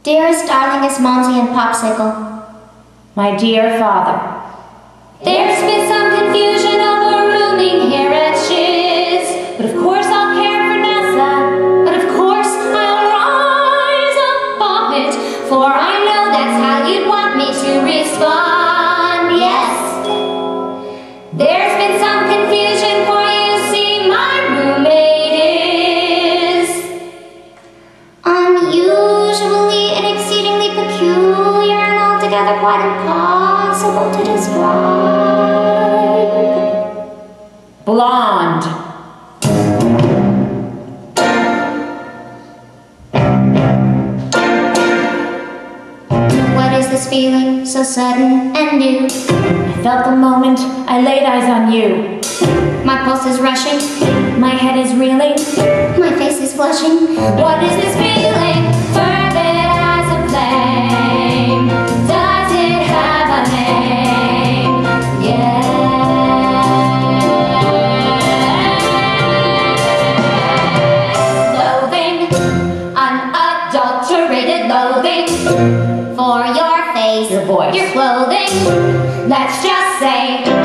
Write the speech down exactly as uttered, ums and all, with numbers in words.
Dearest, darlingest Momsy and Popsicle. My dear father. There's been some confusion over rooming here at Shiz, but of course I'll care for Nessa, but of course I'll rise above it, for I know that's how you'd want me to respond, yes. There's been some confusion, for you see my roommate is unusually and exceedingly peculiar and altogether quite impossible to describe. Blonde. What is this feeling so sudden and new? I felt the moment I laid eyes on you. My pulse is rushing, my head is reeling, my face is flushing. What is this feeling? Fervid as a flame. Does it have a name? Yeah. Loathing, unadulterated loathing for your face, your voice, your clothing. Let's just say